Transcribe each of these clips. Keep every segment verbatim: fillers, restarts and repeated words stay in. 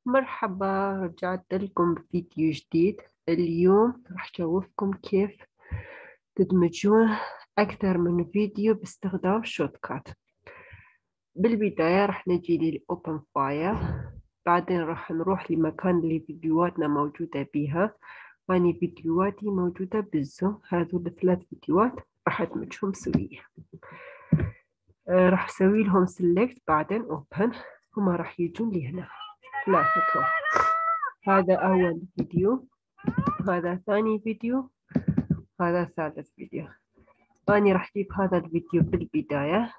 مرحبا، رجعت لكم بفيديو جديد. اليوم راح أشوفكم كيف تدمجون أكثر من فيديو باستخدام شوت كات. بالبداية راح نجي للأوبن فايل، بعدين راح نروح لمكان اللي فيديوهاتنا موجودة بيها. أني فيديوهاتي موجودة بالزوم، هذول الثلاث فيديوهات راح أدمجهم سوية. آه، راح أسوي لهم سيلكت بعدين أوبن، هما راح يجون لي هنا ثلاثتهم. هذا أول فيديو، هذا ثاني فيديو، هذا ثالث فيديو. أنا راح أجيب هذا الفيديو بالبداية،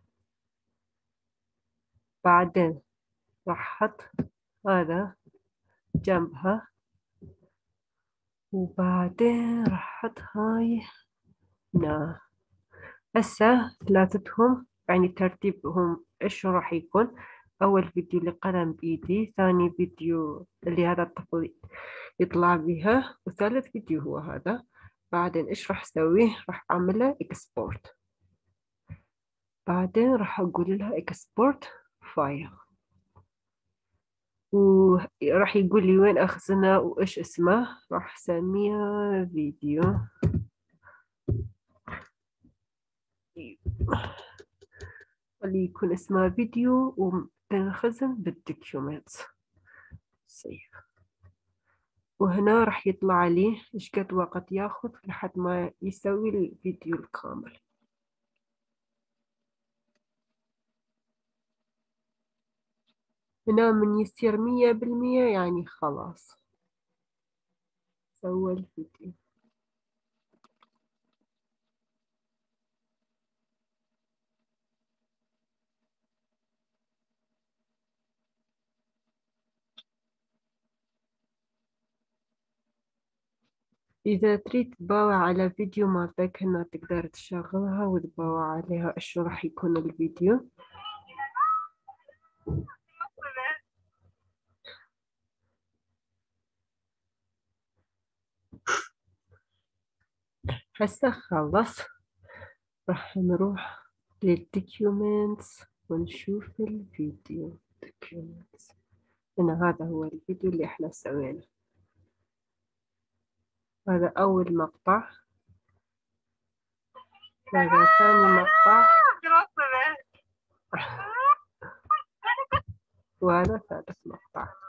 بعدين راح أحط هذا جنبها، وبعدين راح أحط هاي هنا. هسه ثلاثتهم يعني ترتيبهم إيش راح يكون؟ أول فيديو اللي قلم بإيدي، ثاني فيديو اللي هذا الطفل يطلع بها، وثالث فيديو هو هذا. بعدين إيش راح أسوي؟ راح أعمله إكسبورت، بعدين راح أقول لها إكسبورت فايل، وراح يقول لي وين أخزنه وإيش اسمه. راح أسميها فيديو، اللي يكون اسمها فيديو، وتنخزن بالدوكيومنتس سيف. وهنا راح يطلع لي إيش قد وقت ياخذ لحد ما يسوي الفيديو الكامل. هنا من يصير مية بالمية يعني خلاص سوى الفيديو. إذا تريد تباوع على فيديو مالتك هنا تقدر تشغلها وتباوع عليها إيش راح يكون الفيديو. هسه خلص، راح نروح للدوكيومنتس ونشوف الفيديو. دوكيومنتس هنا، هذا هو الفيديو اللي احنا سويناه. هذا أول مقطع، هذا ثاني مقطع، وهذا ثالث مقطع.